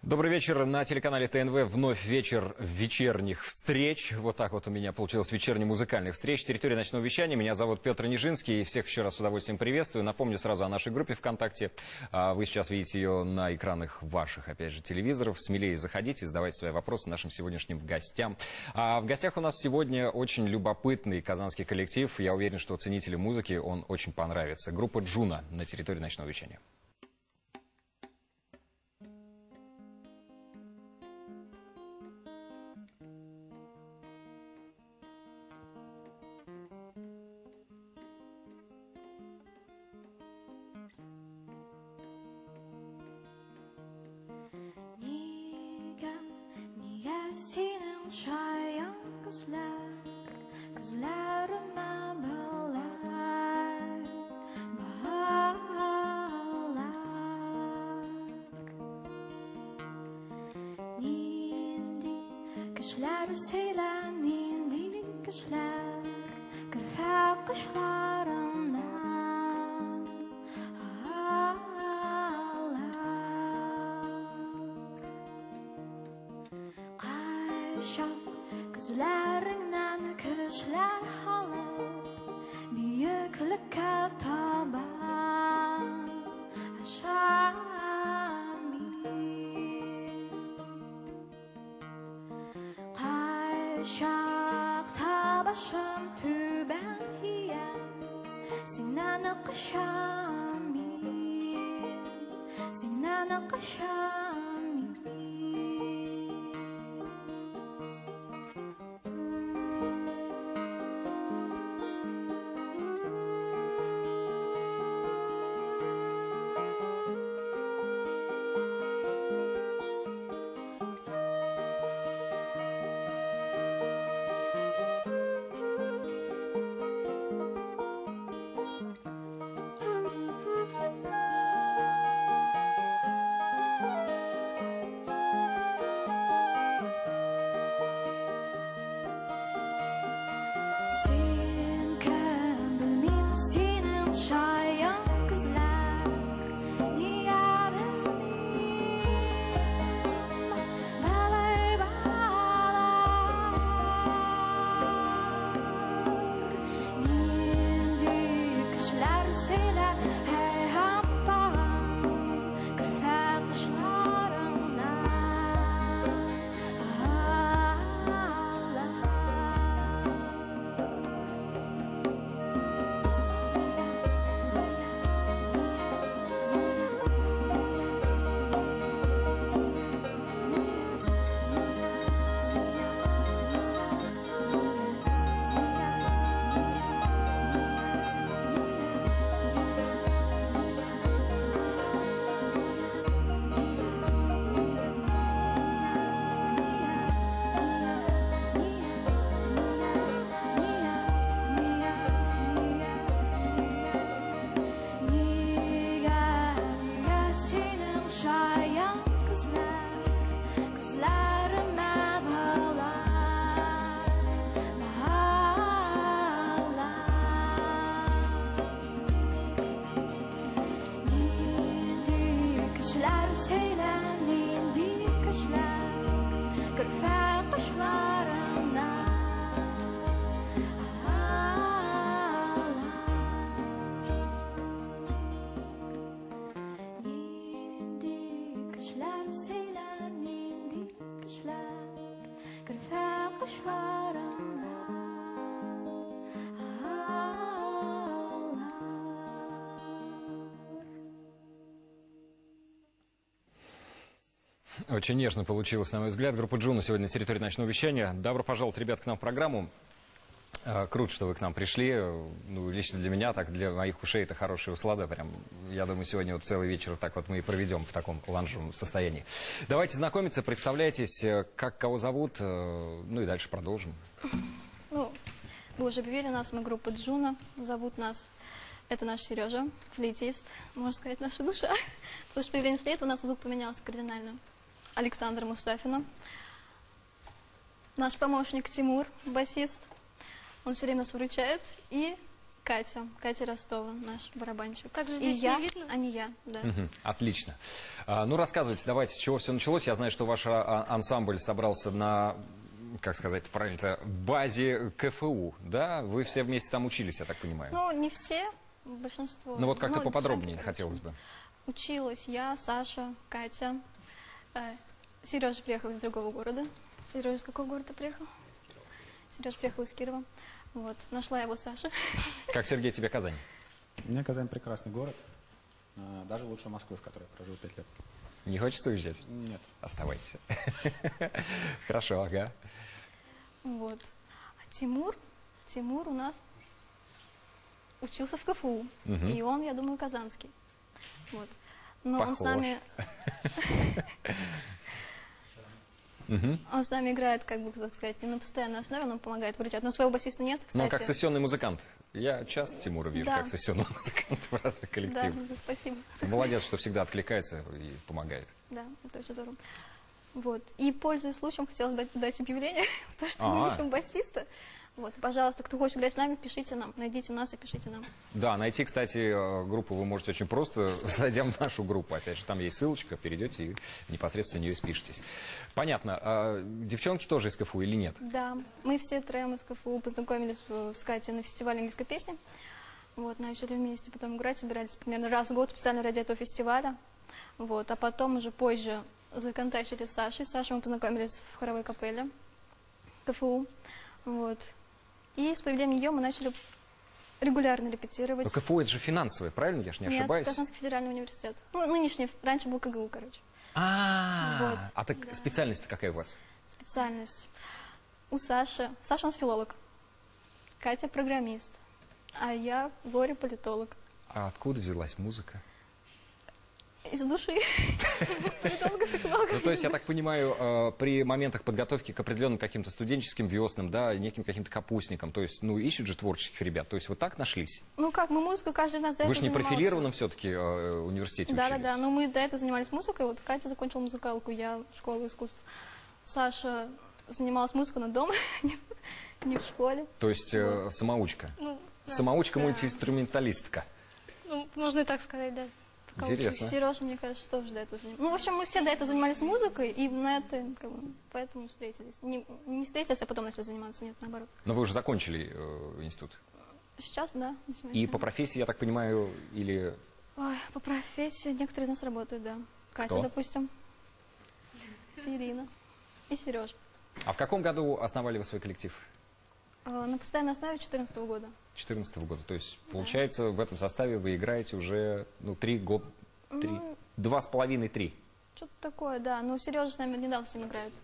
Добрый вечер. На телеканале ТНВ вновь вечер вечерних встреч. Вот так вот у меня получилось вечерне-музыкальных встреч. Территория ночного вещания. Меня зовут Петр Нижинский. Всех еще раз с удовольствием приветствую. Напомню сразу о нашей группе ВКонтакте. Вы сейчас видите ее на экранах ваших, опять же, телевизоров. Смелее заходите, задавайте свои вопросы нашим сегодняшним гостям. В гостях у нас сегодня очень любопытный казанский коллектив. Я уверен, что ценителям музыки он очень понравится. Группа Джуна на территории ночного вещания. Kışlar seylen indi kışlar Kırfa kışlarından ağlar Kaşak gözlerinden kışlar halıp Büyüklükte taban aşağı Şakta başım tüben hiyen Sinan akşami Sinan akşami Очень нежно получилось, на мой взгляд. Группа Джуна сегодня на территории ночного вещания. Добро пожаловать, ребят, к нам в программу. Круто, что вы к нам пришли. Ну, лично для меня, так для моих ушей это хорошая услада. Прям, я думаю, сегодня вот целый вечер так вот мы и проведем в таком ланжевом состоянии. Давайте знакомиться, представляйтесь, как кого зовут, ну и дальше продолжим. Ну, вы уже объявили нас, мы группа Джуна, зовут нас. Это наш Сережа, флейтист, можно сказать, наша душа. Потому что появление флейта у нас звук поменялся кардинально. Александра Мустафина. Наш помощник Тимур, басист. Он все время нас выручает. И Катя Ростова, наш барабанщик. Также И здесь я, не видно? а не я, да. Мгм, отлично. Ну, рассказывайте, давайте, с чего все началось. Я знаю, что ваш ансамбль собрался на, как сказать правильно, базе КФУ, да? Вы все вместе там учились, я так понимаю. Ну, не все, большинство. Ну, вот как-то Ну, поподробнее девчонки, хотелось бы. Училась я, Саша, Катя. Сережа приехал из другого города. Сережа из какого города приехал? Сережа приехал из Кирова. Вот, нашла его Саша. Как, Сергей, тебе Казань? У меня Казань прекрасный город. Даже лучше Москвы, в которой я прожил 5 лет. Не хочется уезжать? Нет. Оставайся. Хорошо, ага. Вот. А Тимур у нас учился в КФУ. Мгм. И он, я думаю, казанский. Вот. Но он с Похож. нами... Мгм. Он с нами играет, как бы, так сказать, не на постоянной основе, он нам помогает выручать. Но своего басиста нет, кстати. Ну, как сессионный музыкант. Я часто Тимура вижу Да. как сессионного музыканта в разных Да, коллективах. спасибо. Молодец, что всегда откликается и помогает. Да, это очень здорово. Вот. И, пользуясь случаем, хотелось бы дать объявление, потому что А. мы ищем басиста. Вот, пожалуйста, кто хочет играть с нами, пишите нам, найдите нас и пишите нам. Да, найти, кстати, группу вы можете очень просто, зайдя в нашу группу. Опять же, там есть ссылочка, перейдете и непосредственно в нее спишитесь. Понятно. А девчонки тоже из КФУ или нет? Да, мы все троем из КФУ познакомились с Катей на фестивале английской песни. Вот, начали вместе потом играть, собирались примерно раз в год специально ради этого фестиваля. Вот, а потом уже позже законтачили с Сашей. С Сашей мы познакомились в хоровой капелле КФУ. Вот. И с появлением ее мы начали регулярно репетировать. Но КФУ это же финансовое, правильно? Я ж не Нет, ошибаюсь. Казанский федеральный университет. Ну, нынешний, раньше был КГУ, короче. А, Вот. а так Да. специальность-то какая у вас? Специальность. У Саши. Саша у нас филолог. Катя программист. А я горе-политолог. А откуда взялась музыка? Из души. Политологов и филологов. Ну, то есть, я так понимаю, при моментах подготовки к определенным каким-то студенческим весным, да, неким каким-то капустникам, то есть, ну, ищут же творческих ребят, то есть, вот так нашлись? Ну как, мы музыку каждый из нас до Вы этого же не занимался. профилированном все-таки университете учились? Да, но мы до этого занимались музыкой. Вот Катя закончила музыкалку, я школу искусств. Саша занималась музыкой, но дома, не в школе. То есть, самоучка? Ну, да. Самоучка-мультиинструменталистка. Ну, можно и так сказать, да. Пока Интересно. учусь. Сережа, мне кажется, тоже до этого занимался. Ну, в общем, мы все до этого занимались музыкой, и на это, как бы, поэтому встретились. Не встретились, а потом начали заниматься, нет, наоборот. Но вы уже закончили институт. Сейчас, да. на сегодня. И по профессии, я так понимаю, или... Ой, по профессии некоторые из нас работают, да. Катя, Кто? допустим. Ирина. И Сережа. А в каком году основали вы свой коллектив? На постоянной основе 2014 года. 2014 года. То есть, получается, в этом составе вы играете уже, ну, 3 года, 2,5-3. Что-то такое, да. Но Сережа с нами недавно с ним играет.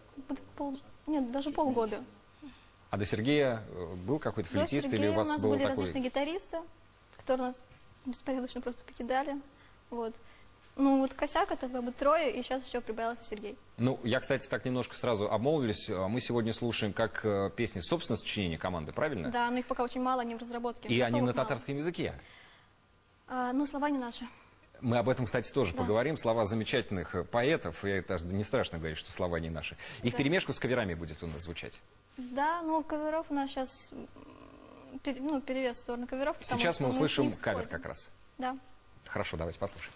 Нет, даже полгода. А до Сергея был какой-то До флейтист, или Сергея у вас у нас был были такой... различные гитаристы, которые нас беспорядочно просто покидали. Вот. Ну, вот косяк это как бы трое, и сейчас еще прибавился Сергей. Ну, я, кстати, так немножко сразу обмолвились. Мы сегодня слушаем как песни собственного сочинения команды, правильно? Да, но их пока очень мало, они в разработке. И они на Готовых мало. татарском языке. Ну, слова не наши. Мы об этом, кстати, тоже Да. поговорим. Слова замечательных поэтов, и даже не страшно говорить, что слова не наши. И Да. вперемешку с каверами будет у нас звучать. Да, ну, каверов у нас сейчас перевес в сторону каверов. потому Сейчас что мы с услышим ним кавер сходим. как раз. Да. Хорошо, давайте послушаем.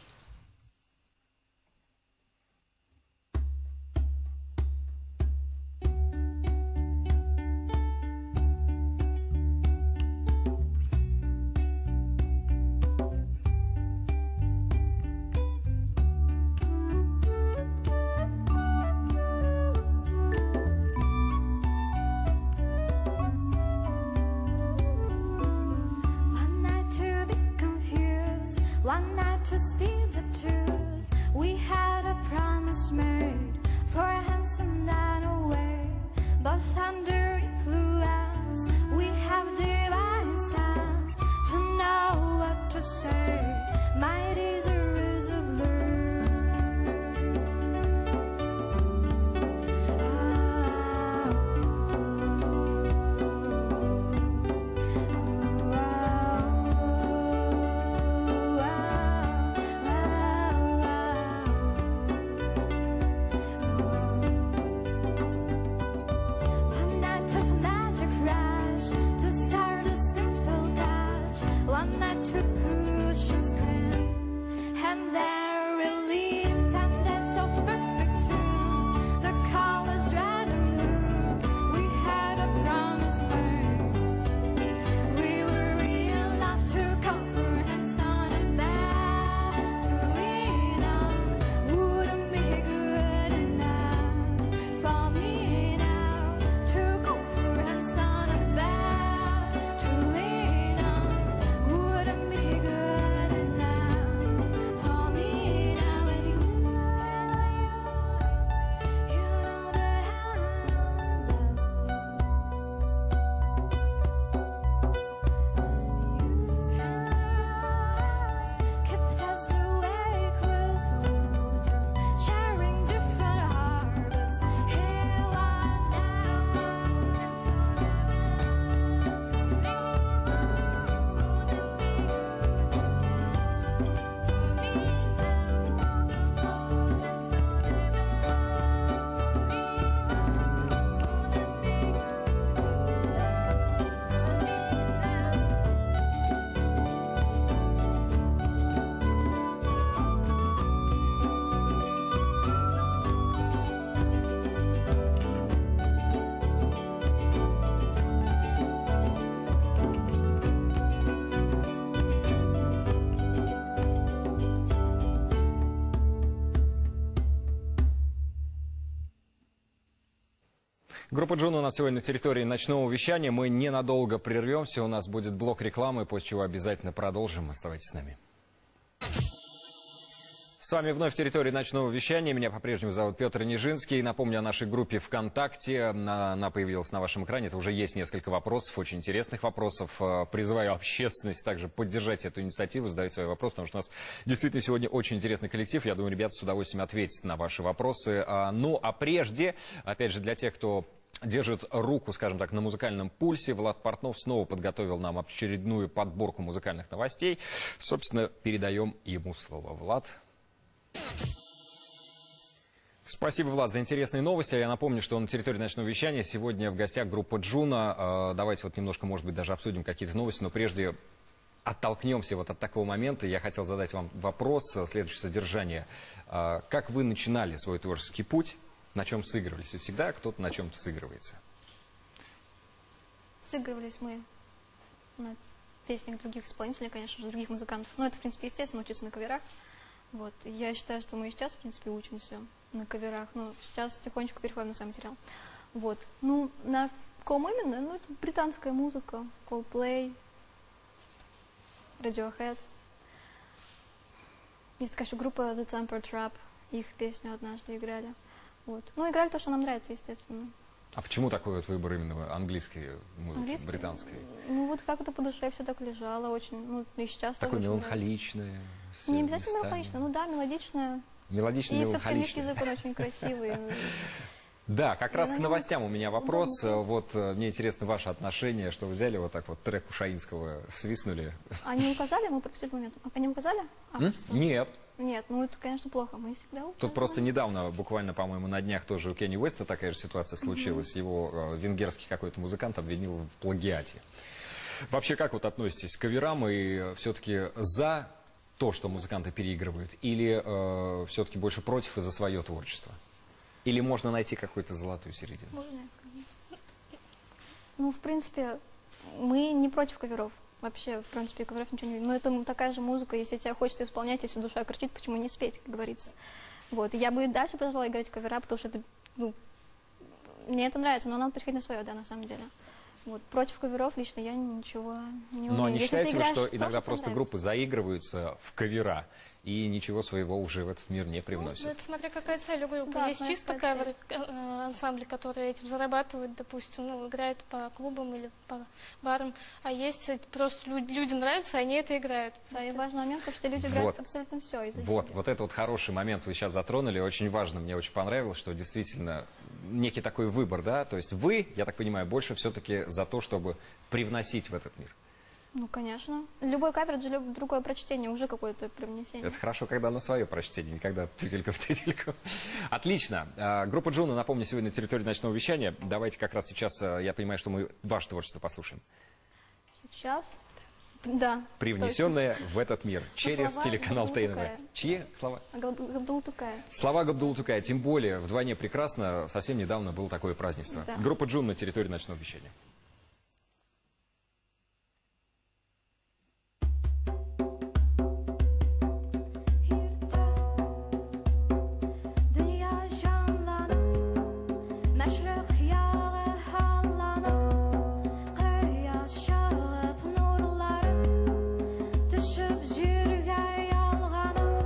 One night to be confused, one night to speak the truth. We had a promise made for a handsome night away, but under influence we have divine sense to know what to say. Might is a One night of magic rush to start a simple relieved and as of perfect tunes. The colors red and blue. We had a promise made. We were real enough to comfort and sun and bad to lean on. Wouldn't be good enough for me now to comfort and sun and bad to lean on. Wouldn't be good enough for me now. And you know the kept us awake with just sharing different harbors. Here one now, and so Группа Джуна у нас сегодня на территории ночного вещания. Мы ненадолго прервемся. У нас будет блок рекламы, после чего обязательно продолжим. Оставайтесь с нами. С вами вновь территория ночного вещания. Меня по-прежнему зовут Петр Нижинский. Напомню о нашей группе ВКонтакте. Она появилась на вашем экране. Это уже есть несколько вопросов, очень интересных вопросов. Призываю общественность также поддержать эту инициативу, задавать свои вопросы, потому что у нас действительно сегодня очень интересный коллектив. Я думаю, ребята с удовольствием ответят на ваши вопросы. Ну, а прежде, опять же, для тех, кто держит руку, скажем так, на музыкальном пульсе, Влад Портнов снова подготовил нам очередную подборку музыкальных новостей. Собственно, передаем ему слово. Влад. Спасибо, Влад, за интересные новости. Я напомню, что на территории ночного вещания сегодня в гостях группа Джуна. Давайте вот немножко, может быть, даже обсудим какие-то новости, но прежде оттолкнемся вот от такого момента. Я хотел задать вам вопрос, следующее содержание. Как вы начинали свой творческий путь? На чем сыгрывались? И всегда кто-то на чем-то сыгрывается. Сыгрывались мы на песнях других исполнителей, конечно же, других музыкантов. Но это, в принципе, естественно, учиться на каверах. Вот. И я считаю, что мы и сейчас, в принципе, учимся на каверах. Но сейчас тихонечко переходим на свой материал. Вот. Ну, на ком именно? Ну, это британская музыка, Coldplay, Radiohead. Есть такая еще группа The Temper Trap. Их песню однажды играли. Вот. Ну, играли то, что нам нравится, естественно. А почему такой вот выбор именно английской музыки, Английской? британской? Ну, вот как-то по душе все так лежало очень. Ну, и сейчас Такой тоже очень меланхоличное. нравится. Не обязательно меланхолично, ну да, мелодичное. Мелодичный, И все-таки английский меланхоличный. язык, он очень красивый. Да, как раз Я к на нем новостям у меня вопрос. удобно Вот мне интересно ваше отношение, что вы взяли вот так вот трек Ушаинского, свистнули. Они указали, мы пропустили момент. А они указали? Авторство? Нет. Нет, ну это, конечно, плохо. Мы всегда указываем. Тут просто недавно, буквально, по-моему, на днях тоже у Кенни Уэста такая же ситуация случилась. Его венгерский какой-то музыкант обвинил в плагиате. Вообще, как вот относитесь к каверам и все-таки за то, что музыканты переигрывают, или все-таки больше против и за свое творчество? Или можно найти какую-то золотую середину? Можно я скажу? Ну, в принципе, мы не против каверов. Вообще, в принципе, каверов ничего не видно. Но это такая же музыка, если тебя хочется исполнять, если душа кричит, почему не спеть, как говорится. Вот. И я бы и дальше продолжала играть кавера, потому что это, ну, мне это нравится, но надо приходить на свое, да, на самом деле. Вот. Против каверов лично я ничего не умею. Но не Если считаете ты ли, играешь что то, иногда тебе просто нравится? группы заигрываются в кавера и ничего своего уже в этот мир не Ну, привносят? это смотря какая цель у группы. Да, Есть смотря чисто какая кавер ансамбли, которые этим зарабатывают, допустим, ну, играют по клубам или по барам, а есть просто людям нравится, они это играют. Да, и важный момент, что люди Вот. играют абсолютно все из-за Вот, денег. вот это вот хороший момент вы сейчас затронули, очень важно, мне очень понравилось, что действительно некий такой выбор, да, то есть вы, я так понимаю, больше все-таки за то, чтобы привносить в этот мир. Ну, конечно. Любой кавер, это же другое прочтение, уже какое-то привнесение. Это хорошо, когда оно свое прочтение, никогда тютелька в тютельку. Отлично. Группа Джуна, напомню, сегодня на территории ночного вещания. Давайте как раз сейчас, я понимаю, что мы ваше творчество послушаем. Сейчас Да. привнесенные в этот мир через слова телеканал ТНВ. Габдултукая. Чьи слова? Габдултукая. Слова Габдултукая. Тем более, вдвойне прекрасно, совсем недавно было такое празднество. Да. Группа «Джун» на территории ночного вещания. Dünya canlanır, meşrek yağı hallanır, kıyas şağıp nurları, düşüp jürge yalganır.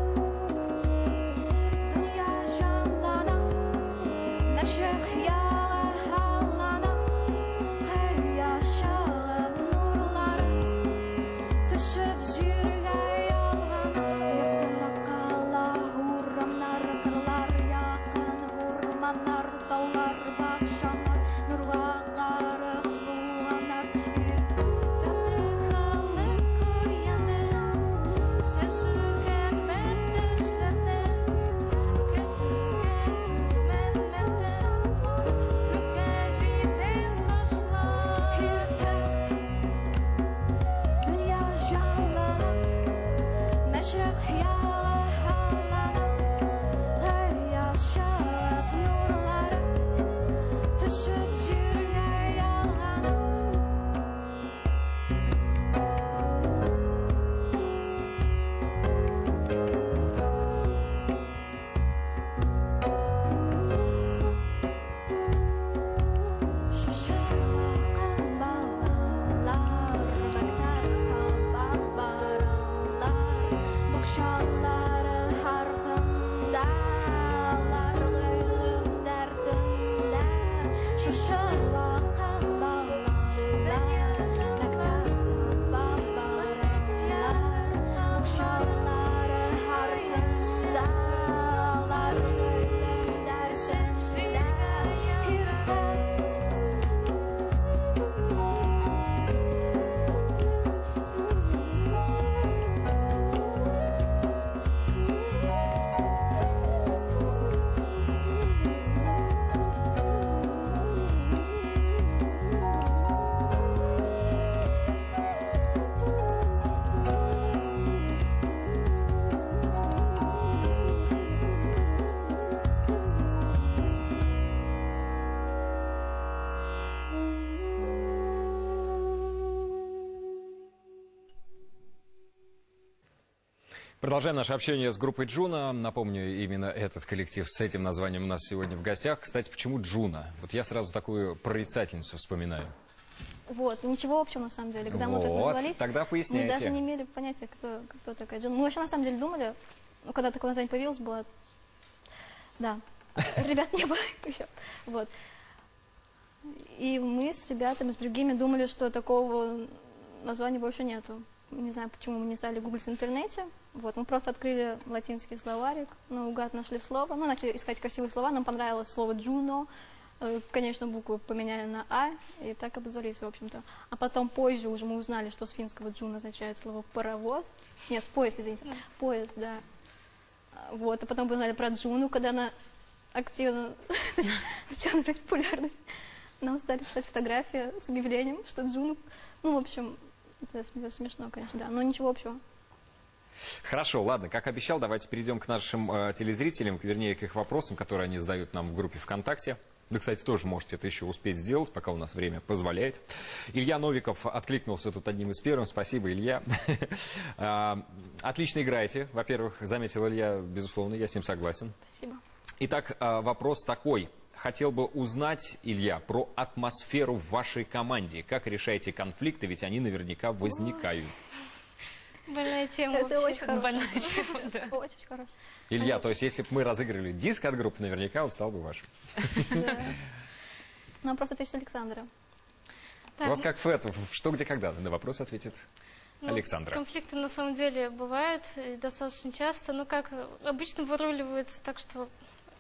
Dünya canlanır, meşrek yağı hallanır, kıyas şağıp nurları, düşüp jürge yalganır. Yıktırık kala hurramlar, kırlar yakın hurmanlar, dağlar, bakşanlar, nurga qarıq doğanlar. Ertəmli xalıq koyanı, sevsügen məhdəslərdə, kötügen tümənməkdə, kökəzi tez başlar. Dünya canlanır, meşrek yağı hallanır, gayas şağıp nurları, düşüp jürge yalganır. Şu şarkın bağlar, məktəbdən babaranlar, boğşanları hardındalar, gülüm dərdində. Şu şarkın bağlar, məktəbdən babaranlar, boğşanları hardındalar, gülüm dərdində. Продолжаем наше общение с группой «Джуна». Напомню, именно этот коллектив с этим названием у нас сегодня в гостях. Кстати, почему «Джуна»? Вот я сразу такую прорицательницу вспоминаю. Вот, ничего общего на самом деле. Когда мы так Вот, назвались, тогда мы поясняйте. даже не имели понятия, кто такая Джун. Мы вообще на самом деле думали, ну, когда такое название появилось, было... Да, ребят не было еще. Вот. И мы с ребятами, с другими думали, что такого названия больше нету. Не знаю, почему мы не стали гуглить в интернете. Вот, мы просто открыли латинский словарик, наугад нашли слово, ну, начали искать красивые слова, нам понравилось слово «Джуно», конечно, букву поменяли на «а», и так обозвались, в общем-то. А потом позже уже мы узнали, что с финского «джун» означает слово «паровоз». Нет, поезд, извините, поезд, да. Вот, а потом мы узнали про Джуну, когда она активно начала набирать популярность. Нам стали писать фотографии с объявлением, что Джуну, ну, в общем, это смешно, конечно, да, но ничего общего. Хорошо, ладно, как обещал, давайте перейдем к нашим телезрителям, вернее, к их вопросам, которые они задают нам в группе ВКонтакте. Вы, кстати, тоже можете это еще успеть сделать, пока у нас время позволяет. Илья Новиков откликнулся тут одним из первых. Спасибо, Илья. Отлично играете, во-первых, заметил Илья, безусловно, я с ним согласен. Спасибо. Итак, вопрос такой. Хотел бы узнать, Илья, про атмосферу в вашей команде. Как решаете конфликты, ведь они наверняка возникают. Больная тема. Это вообще. очень хорошая. Больная тема, да. Очень хорошая. Илья, то есть если бы мы разыгрывали диск от группы, наверняка он стал бы вашим. Да. Ну, просто ты с Александра. У вас как в «Что, где, когда» на вопрос ответит Ну, Александра. Конфликты на самом деле бывают и достаточно часто, но как обычно выруливается так, что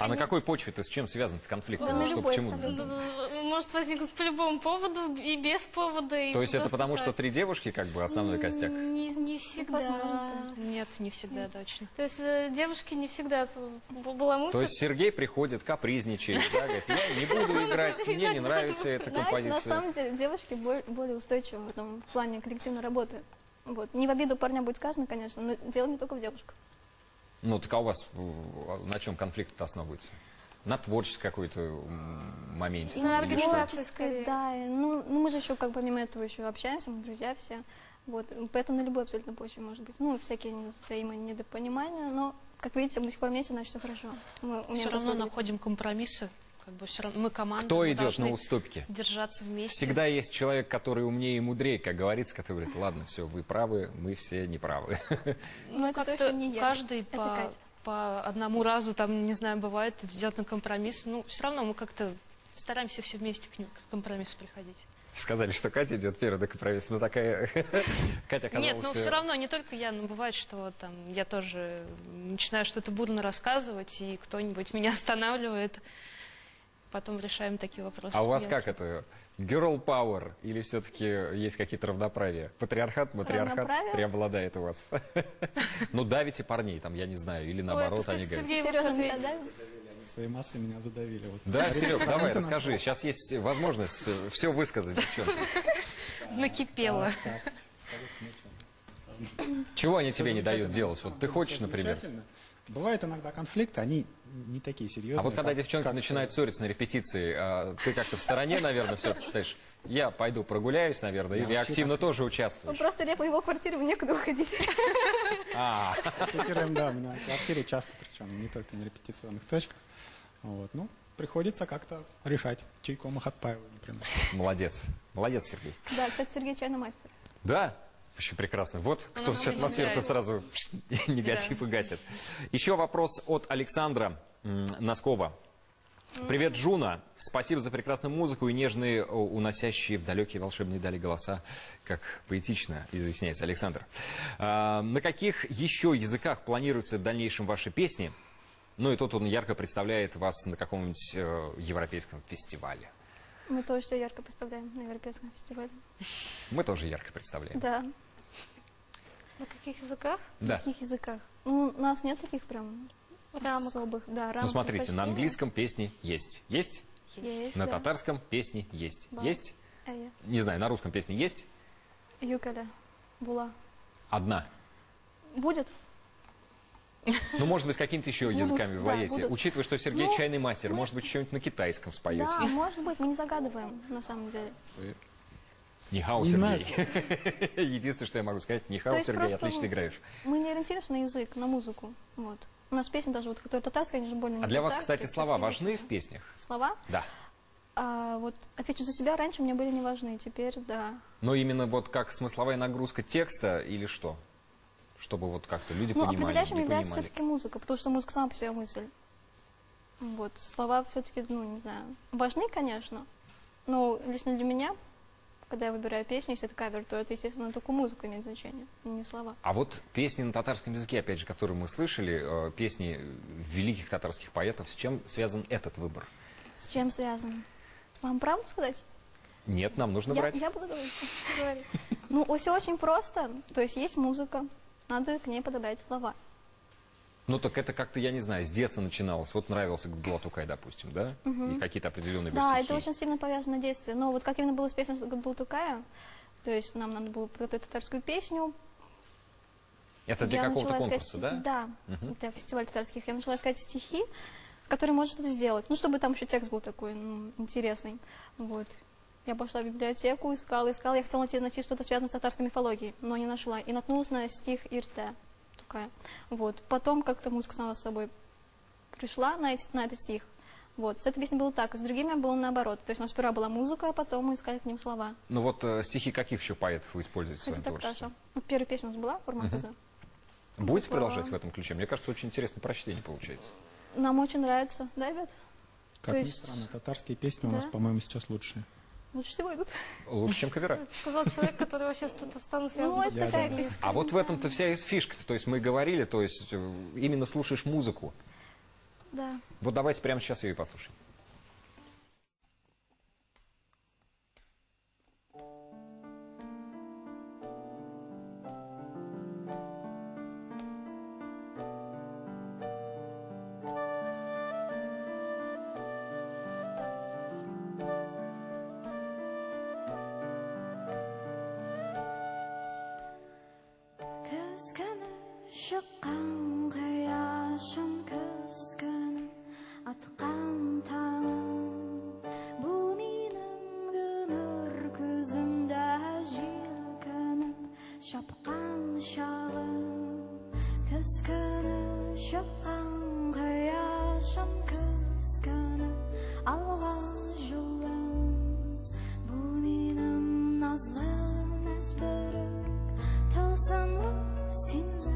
А на какой почве-то, с чем связан этот конфликт? Да на Что, любой почему? абсолютно. Может возникнуть по любому поводу и без повода. И То есть это просто потому, что так. 3 девушки, как бы, основной костяк? Не всегда. Возможно. Нет, не всегда точно. То есть девушки не всегда баламутят. То есть Сергей приходит, капризничает, да, говорит, я не буду играть, мне не нравится эта Знаете, на композиция. самом деле девушки более устойчивы в этом плане коллективной работы. Вот. Не в обиду парня будет сказано, конечно, но дело не только в девушках. Ну, так а у вас на чем конфликт основывается? На творческой какой-то моменте? На Или что? организации скорее. Да, ну мы же еще как помимо этого еще общаемся, мы друзья все. Вот. Поэтому на любой абсолютно почве может быть. Ну, всякие взаимонедопонимания, но, как видите, мы до сих пор вместе, значит, все хорошо. Мы умеем Все равно разговаривать. находим компромиссы. Как бы все равно мы команда. Кто мы идет должны на уступки? держаться вместе. Всегда есть человек, который умнее и мудрее, как говорится, который говорит, ладно, все, вы правы, мы все неправы. Ну, это Как-то точно не я. каждый Это по, Катя. по одному разу, там, не знаю, бывает, идет на компромисс. Ну, все равно мы как-то стараемся все вместе к компромиссу приходить. Сказали, что Катя идет первой до компромисса, но такая... Катя оказалась... Нет, ну все равно не только я, но бывает, что там я тоже начинаю что-то бурно рассказывать, и кто-нибудь меня останавливает. Потом решаем такие вопросы. А у вас мелкие. как это? Girl power или все-таки есть какие-то равноправия? Патриархат, матриархат Равноправие? преобладает у вас? Ну, давите парней, там, я не знаю, или Ой, наоборот, пускай они говорят. Сергей Сережа, лучше мы ответит. сядем? Они своей массой меня задавили. Вот. Да, Смотрите, Серег, давай, сравните нас. расскажи. Сейчас есть возможность все высказать, девчонки. Накипело. Так, сказать нечего. Чего они тебе Всё не дают замечательно, делать? на самом Вот ты деле хочешь, всё например. замечательно. Бывают иногда конфликты, они не такие серьезные. А вот когда как- девчонки как, начинают ссориться на репетиции, ты как-то в стороне, наверное, все-таки стоишь. Я пойду прогуляюсь, наверное, Я или вообще активно так- тоже Ну, участвуешь. просто репа в его квартире, мне некуда уходить. А, Репетируем, да, у меня в квартире часто, причем не только на репетиционных точках. Вот, ну, приходится как-то решать. Чайком их отпаиваю, например. молодец. Молодец, Сергей. Да, кстати, Сергей чайный мастер. Да, очень прекрасно. Вот кто нас всю атмосферу-то удивляет. сразу негатив и гасит. Еще вопрос от Александра Носкова. Привет, Джуна. Спасибо за прекрасную музыку и нежные, уносящие в далекие волшебные дали голоса. Как поэтично изъясняется Александр. На каких еще языках планируются в дальнейшем ваши песни? Ну и тут он ярко представляет вас на каком-нибудь европейском фестивале. Мы тоже все ярко представляем на Европейском фестивале. Мы тоже ярко представляем. Да. На каких языках? Да. На каких языках? Ну, у нас нет таких прям Рамок. особых. Да, рамок Ну смотрите, на предпочтений. английском песни есть. Есть? Есть, На да. татарском песни есть. Да. Есть? Эя. Не знаю, на русском песни есть? Юкаля. Була. Одна. Будет? Ну, может быть, с какими-то еще Будут, языками да, владеете. будут. Учитывая, что Сергей Ну, чайный мастер, может быть, что-нибудь на китайском споете. Да, может быть, мы не загадываем, на самом деле. Нихао, Не знаю. Сергей. Единственное, что я могу сказать, То Нихао, есть Сергей, просто отлично играешь. Мы не ориентируемся на язык, на музыку. Вот. У нас песни даже, вот, которые татарские, они же больно А для вас, татарские, кстати, слова просто важны язык. в песнях? Слова? Да. А вот отвечу за себя, раньше мне были не важны, теперь да. Но именно вот как смысловая нагрузка текста или что? Чтобы вот как-то люди Ну, понимали, определяющим не является понимали. все-таки музыка, потому что музыка сама по себе мысль. Вот. Слова все-таки, ну, не знаю, важны, конечно, но лично для меня, когда я выбираю песню, если это кавер, то это, естественно, только музыка имеет значение, не слова. А вот песни на татарском языке, опять же, которые мы слышали, песни великих татарских поэтов, с чем связан этот выбор? С чем связано? Вам правду сказать? Нет, нам нужно брать. Я буду говорить. Ну, все очень просто. То есть есть музыка, надо к ней подобрать слова. Ну так это как-то, я не знаю, с детства начиналось. Вот нравился Габдулла Тукай, допустим, да? И какие-то определенные Да, стихи. это очень сильно повязано на детстве. Но вот как именно было с песней Габдулла Тукая, то есть нам надо было подготовить татарскую песню. Это для Я какого-то начала конкурса, искать, да? Да, для фестиваля татарских. Я начала искать стихи, с которыми можно что-то сделать. Ну, чтобы там еще текст был такой, ну, интересный. Вот. Я пошла в библиотеку, искала. Я хотела найти что-то связанное с татарской мифологией, но не нашла. И наткнулась на стих Ирте Тукая. Вот. Потом как-то музыка сама с собой пришла на этот стих. Вот. С этой песней было так, с другими было наоборот. То есть у нас сперва была музыка, а потом мы искали к ним слова. Ну вот стихи каких еще поэтов вы используете в своем Кстати, так творчестве? хорошо. Вот первая песня у нас была «Форма коза». Будете Слова. продолжать в этом ключе? Мне кажется, очень интересное прочтение получается. Нам очень нравится, да, ребят? Как То ни есть- странно, татарские песни у нас, Да. по-моему, сейчас лучшие. Лучше всего идут. Лучше, чем кавера. Это сказал человек, который вообще с Татарстаном связан. Ну, это Я такая за. близкая. А вот в этом-то вся и фишка. То есть мы говорили, то есть именно слушаешь музыку. Да. Вот давайте прямо сейчас ее и послушаем. шыққан қияшым күзгінің атқан таңым бұл менің өмір көзімді желкініп шапқан шағым күзгіні шыққан қияшым күзгінің алған жолым бұл менің назлы нәзбірік тылсымлы сенді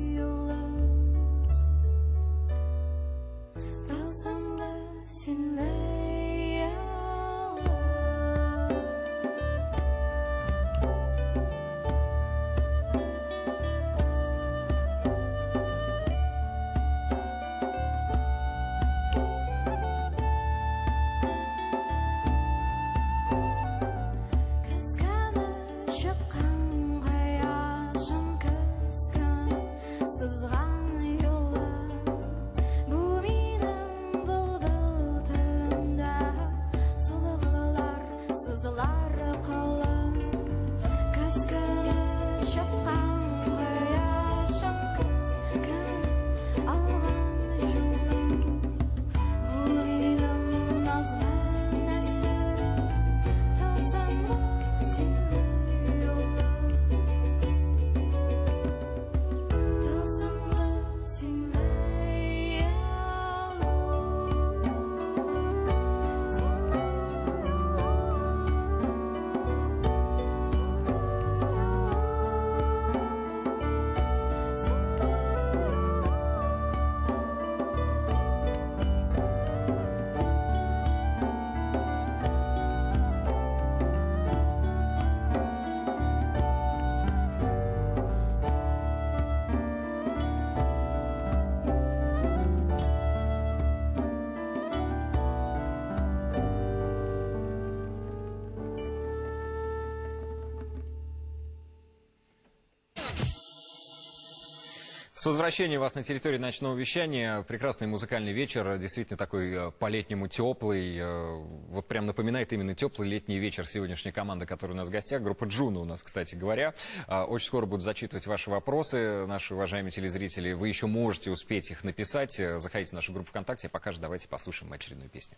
С возвращением вас на территорию ночного вещания. Прекрасный музыкальный вечер, действительно такой по-летнему теплый. Вот прям напоминает именно теплый летний вечер сегодняшняя команда, которая у нас в гостях. Группа Джуна у нас, кстати говоря. Очень скоро будут зачитывать ваши вопросы, наши уважаемые телезрители. Вы еще можете успеть их написать. Заходите в нашу группу ВКонтакте. Пока же давайте послушаем очередную песню.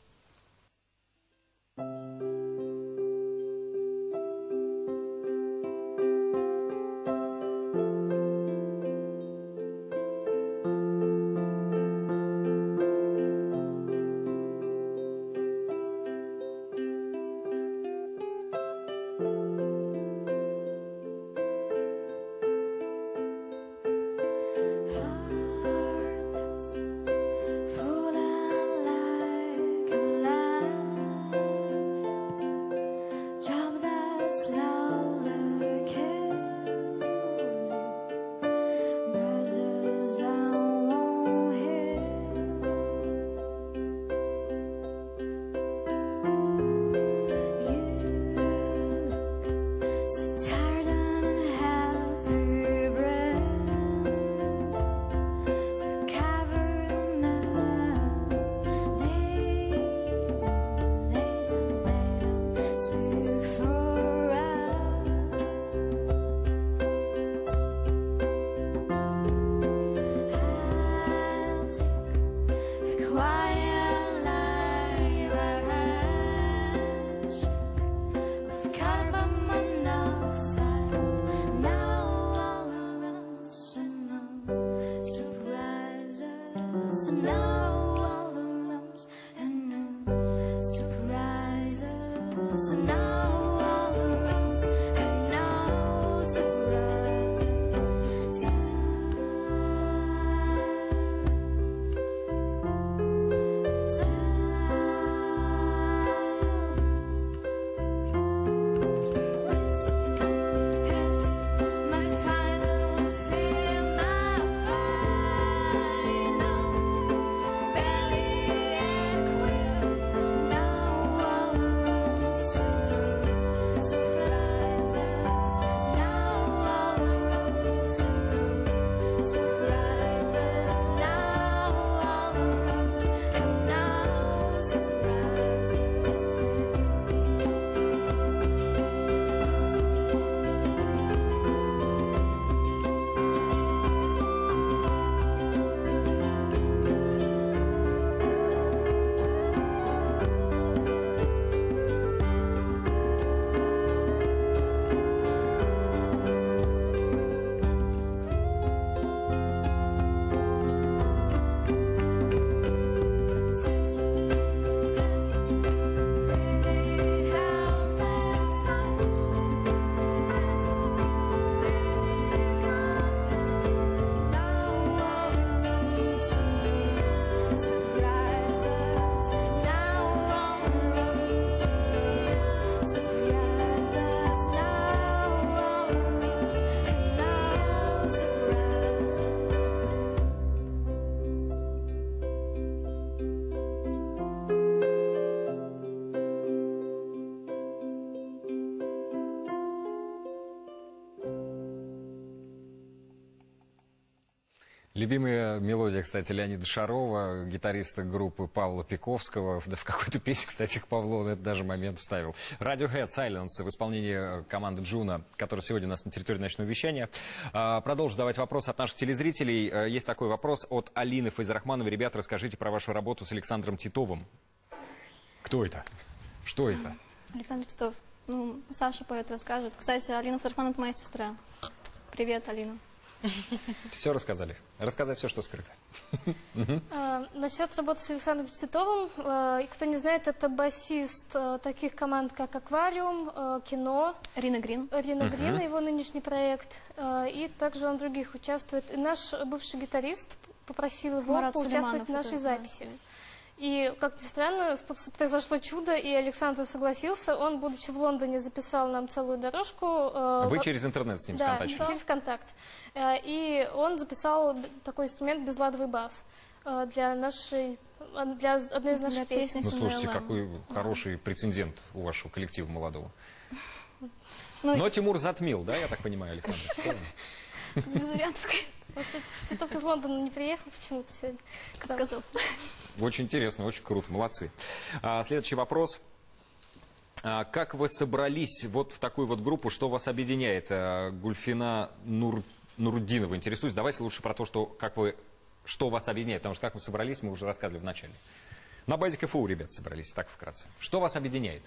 Любимая мелодия, кстати, Леонида Шарова, гитариста группы Павла Пиковского. Да в какой-то песне, кстати, к Павлу он этот даже момент вставил. Radiohead Silence в исполнении команды Джуна, которая сегодня у нас на территории ночного вещания. Продолжу задавать вопрос от наших телезрителей. Есть такой вопрос от Алины Файзрахмановой. Ребята, расскажите про вашу работу с Александром Титовым. Кто это? Что это? Александр Титов. Ну, Саша поэт расскажет. Кстати, Алина Файзрахманова — это моя сестра. Привет, Алина. Все рассказали. Рассказать все, что скрыто. Насчет работы с Александром Титовым, кто не знает, это басист таких команд, как «Аквариум», «Кино». Рина Грин. Рина Грин, его нынешний проект. И также он в других участвует. И наш бывший гитарист попросил его Марат поучаствовать Сулейманов, в нашей это, записи. И, как ни странно, произошло чудо, и Александр согласился. Он, будучи в Лондоне, записал нам целую дорожку. Вы через интернет с ним Да, сконтачились? через контакт. И он записал такой инструмент безладовый бас для одной из наших Для песен. песни. Ну, слушайте, СНЛМ. какой хороший прецедент у вашего коллектива молодого. Ну, Но Тимур затмил, да, я так понимаю, Александр? Что? без вариантов, конечно. Просто Титов из Лондона не приехал почему-то сегодня. Отказался. Очень интересно, очень круто, молодцы. Следующий вопрос. Как вы собрались вот в такую вот группу, что вас объединяет? Гульфина Нуруддинова, интересуюсь. Давайте лучше про то, что вас объединяет, потому что как мы собрались, мы уже рассказывали в начале. На базе КФУ, ребят, собрались, так вкратце. Что вас объединяет?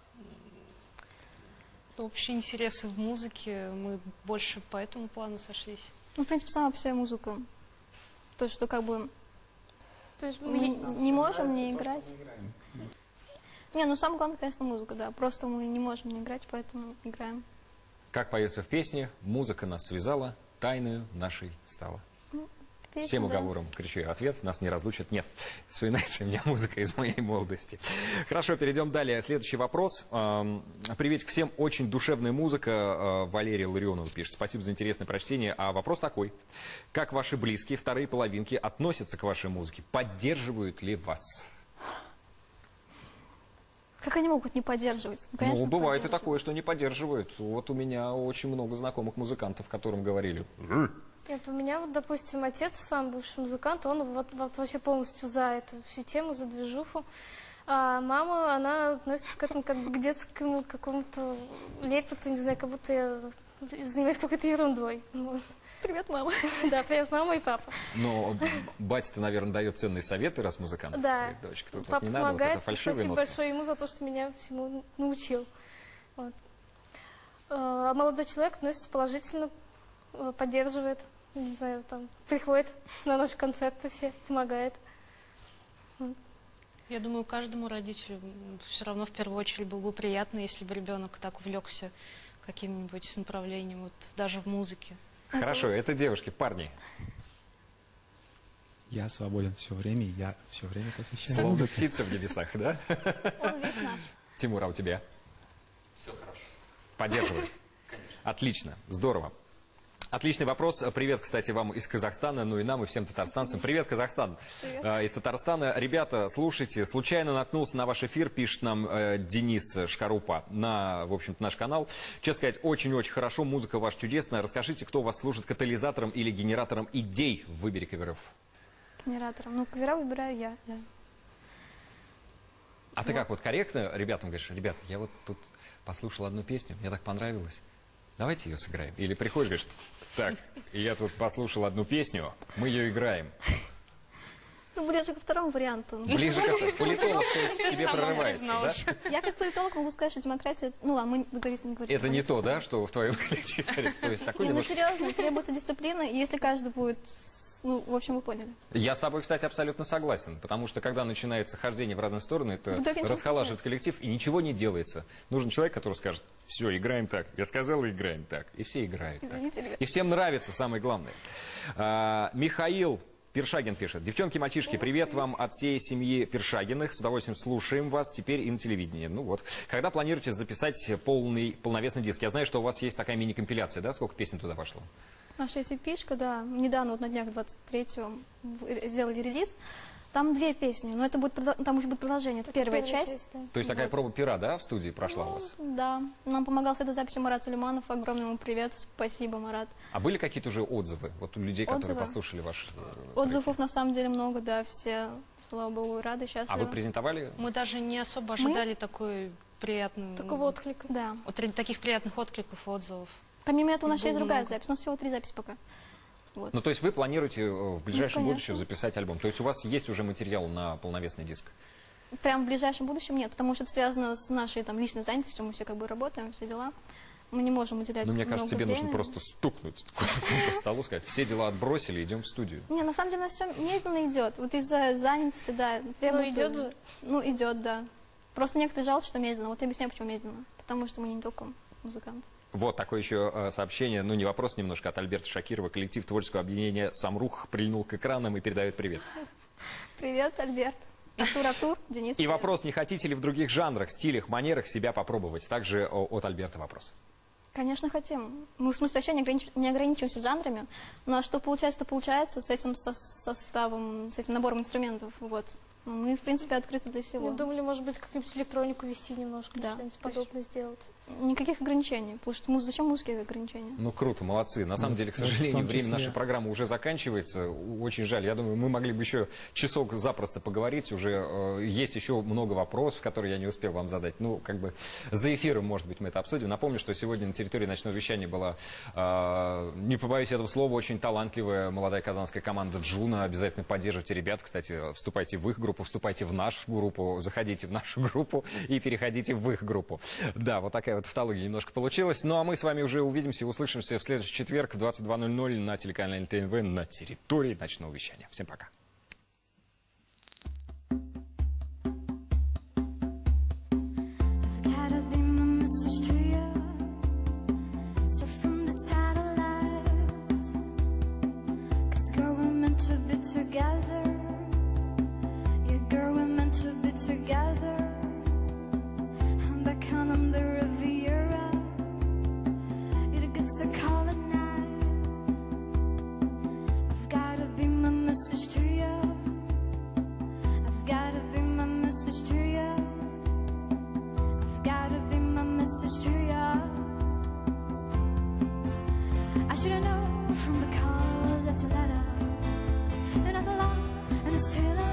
Общие интересы в музыке, мы больше по этому плану сошлись. Ну, в принципе, сама по себе музыка. То, что как бы То есть мы не можем не играть. Не, ну самое главное, конечно, музыка, да. Просто мы не можем не играть, поэтому играем. Как поется в песне, музыка нас связала, тайною нашей стала. Песня, Всем да. уговорам кричу я ответ, нас не разлучат. Нет, вспоминается у меня музыка из моей молодости. Хорошо, перейдем далее. Следующий вопрос. Приветик всем, очень душевная музыка. Валерия Ларионова пишет. Спасибо за интересное прочтение. А вопрос такой. Как ваши близкие, вторые половинки, относятся к вашей музыке? Поддерживают ли вас? Как они могут не поддерживать? Ну, конечно, Ну, бывает и поддерживают. такое, что не поддерживают. Вот у меня очень много знакомых музыкантов, которым говорили. Нет, у меня вот, допустим, отец, сам бывший музыкант, он вот вообще полностью за эту всю тему, за движуху. А мама, она относится к этому как к детскому какому-то лепету, не знаю, как будто я занимаюсь какой-то ерундой. Вот. Привет, мама. Да, привет, мама и папа. Но батя-то, наверное, дает ценные советы, раз музыкант. Да. Говорит, дочка, тут вот Папа не надо, вот помогает. это фальшивые Спасибо нотки. большое ему за то, что меня всему научил. Вот. А молодой человек относится положительно, поддерживает, не знаю, там, приходит на наши концерты все, помогает. Я думаю, каждому родителю все равно в первую очередь было бы приятно, если бы ребенок так увлекся каким-нибудь направлением, вот даже в музыке. Хорошо, это девушки, парни. Я свободен все время, и я все время посвящаю Словно музыке. птица в небесах, да? Он весь наш. Тимур, а у тебя? Все хорошо. Поддерживаю. Отлично, здорово. Отличный вопрос. Привет, кстати, вам из Казахстана, ну и нам, и всем татарстанцам. Привет, Казахстан. Из Татарстана. Ребята, слушайте, случайно наткнулся на ваш эфир, пишет нам Денис Шкарупа на, в общем-то, наш канал. Честно сказать, очень-очень хорошо, музыка ваша чудесная. Расскажите, кто у вас служит катализатором или генератором идей в выборе каверов? Генератором. Ну, кавера выбираю я. Да. А ты как, вот корректно ребятам говоришь, ребята, я вот тут послушал одну песню, мне так понравилось, давайте ее сыграем. Или приходишь, говоришь, так, я тут послушал одну песню, мы ее играем. Ну, ближе ко второму варианту. Ближе к политолог, то есть тебе Сама прорывается, да? призналась. Я как политолог могу сказать, что демократия... Ну ладно, мы договорились не говорить. Это не то, да, что в твоем коллективе творится? То есть такой Не, ну демок- серьезно, требуется дисциплина, и если каждый будет... Ну, в общем, вы поняли. Я с тобой, кстати, абсолютно согласен, потому что когда начинается хождение в разные стороны, это В итоге ничего не расхолаживает получается. коллектив, и ничего не делается. Нужен человек, который скажет, все, играем так. Я сказал, играем так. И все играют так. Извините, ребят. И всем нравится, самое главное. Михаил Першагин пишет. Девчонки, мальчишки, привет вам от всей семьи Першагиных. С удовольствием слушаем вас теперь и на телевидении. Ну вот. Когда планируете записать полновесный диск? Я знаю, что у вас есть такая мини-компиляция, да? Сколько песен туда вошло? Наша EPшка, да. Недавно, вот на днях 23-го, сделали релиз. Там 2 песни, но это будет, там уже будет продолжение. Это первая часть. да. То есть такая проба пера, да, в студии прошла у вас? Да, нам помогал с этой записью Марат Сулейманов. Огромный ему привет, спасибо, Марат. А были какие-то уже отзывы вот у людей, которые Отзывы? послушали ваш Отзывов на самом деле много, да, все, слава богу, рады, А счастливы. вы презентовали? Мы даже не особо ожидали такой приятный... Такого отклика. Да. таких приятных откликов, отзывов. Помимо этого, у нас Было еще есть другая много. запись. У нас всего 3 записи пока. Вот. Ну, то есть вы планируете в ближайшем конечно. будущем записать альбом? То есть у вас есть уже материал на полновесный диск? Прям в ближайшем будущем нет, потому что это связано с нашей там личной занятостью, мы все как бы работаем, все дела. Мы не можем уделять Ну, мне много кажется, тебе нужно времени. просто стукнуть по столу, сказать, все дела отбросили, идем в студию. Не, на самом деле, у нас все медленно идет. Вот из-за занятости, да. требуется- идет же. Ну, идет, да. Просто некоторые жалуются, что медленно. Вот я объясняю, почему медленно. Потому что мы не только музыканты. Вот такое еще сообщение, ну не вопрос немножко, от Альберта Шакирова. Коллектив творческого объединения «Самрух» прильнул к экранам и передает привет. Привет, Альберт. Артур, Денис. И привет. вопрос, не хотите ли в других жанрах, стилях, манерах себя попробовать? Также от Альберта вопрос. Конечно, хотим. Мы, в смысле, вообще не ограничиваемся жанрами. Но что получается, то получается с этим составом, с этим набором инструментов. Вот. Но мы, в принципе, открыты для всего. Мы думали, может быть, как-нибудь электронику вести немножко, Да. что-нибудь То есть- подобное сделать. Никаких ограничений. Потому что зачем музыке ограничения? Ну, круто, молодцы. На самом деле, к вот в сожалению, том время числе. нашей программы уже заканчивается. Очень жаль. Я думаю, мы могли бы еще часок запросто поговорить. Уже есть еще много вопросов, которые я не успел вам задать. Ну, как бы за эфиром, может быть, мы это обсудим. Напомню, что сегодня на территории ночного вещания была, не побоюсь этого слова, очень талантливая молодая казанская команда «Джуна». Обязательно поддерживайте ребят. Кстати, вступайте в их группу, вступайте в нашу группу, заходите в нашу группу и переходите в их группу. Да, вот такая вот тавтология немножко получилась. Ну, а мы с вами уже увидимся и услышимся в следующий четверг в 22:00 на телеканале ТНВ на территории ночного вещания. Всем пока. Gotta be my message to you. So from the satellite, 'cause girl, we're meant to be together. Yeah, girl, we're meant to be together. I'm back on the Riviera. It gets so cold at night. I've gotta be my message to you. I've gotta be my message to you. Gotta be my message to you. I should've known from the call that you let us. And not the love, and it's still